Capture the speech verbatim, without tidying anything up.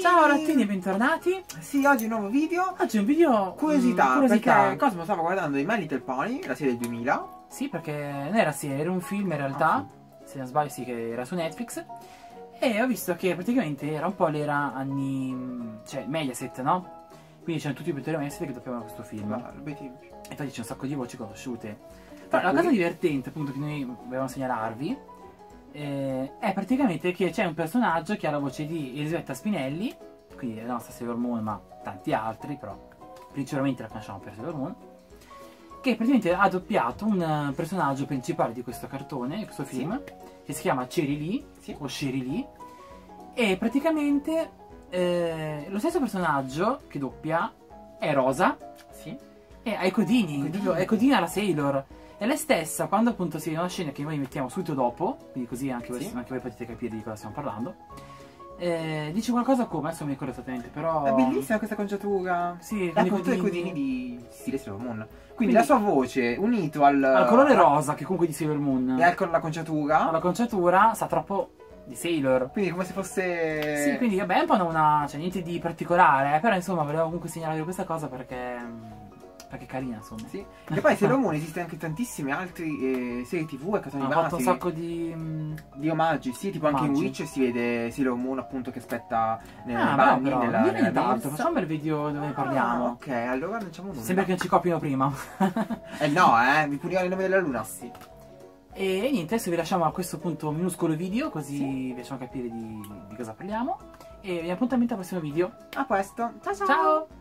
Ciao ragazzini, bentornati. Sì, oggi un nuovo video. Oggi è un video Curiosità, mm, curiosità. perché Cosmo stava guardando i My Little Pony, la serie del duemila. Sì, perché non era serie, era un film in realtà. Ah, Se non sbaglio sì, che era su Netflix. E ho visto che praticamente era un po' l'era anni... cioè Mediaset, no? Quindi c'erano tutti i produttori Mediaset che doppiavano questo film. Ma, bei tempi. Infatti c'è un sacco di voci conosciute. Però la cui? cosa divertente appunto che noi volevamo segnalarvi eh, è praticamente che c'è un personaggio che ha la voce di Elisabetta Spinelli, quindi la nostra Sailor Moon, ma tanti altri, però principalmente la conosciamo per Sailor Moon, che praticamente ha doppiato un personaggio principale di questo cartone, di questo film, sì, che si chiama Cherry Lee, sì, o Sherry Lee, e praticamente eh, lo stesso personaggio che doppia è Rosa, sì, e ha i codini, ha i codini alla Sailor. E lei stessa, quando appunto si vede una scena che noi mettiamo subito dopo, quindi così anche, sì, voi, anche voi potete capire di cosa stiamo parlando, eh, dice qualcosa come, adesso non mi ricordo esattamente, però... È bellissima questa conciatura. Sì, ha appunto i codini di stile Sailor Moon. Quindi, quindi la sua voce, unito al... al colore rosa, che comunque di Sailor Moon, e al, la conciatura... alla conciatura, sa troppo di Sailor. Quindi come se fosse... Sì, quindi vabbè, è un po' una... cioè niente di particolare, eh, però insomma volevo comunque segnalare questa cosa perché... perché è carina, insomma. Sì. E poi Sailor Moon esiste anche tantissimi altri eh, serie tv e cartoni animati. Ha fatto un sacco di... di omaggi, sì, tipo omaggi. Anche in Witch si vede Sailor Moon appunto che aspetta nelle ah, bagni, però, nella, non nella nient'altro, facciamo il video dove ne parliamo. Ah, ok, allora non facciamo nulla. Sembra che non ci copino prima. Eh no, eh, mi punivano il nome della luna. Sì. E niente, adesso vi lasciamo a questo punto un minuscolo video, così sì, vi facciamo capire di, di cosa parliamo. E vi appuntamento al prossimo video. A questo, ciao ciao! Ciao!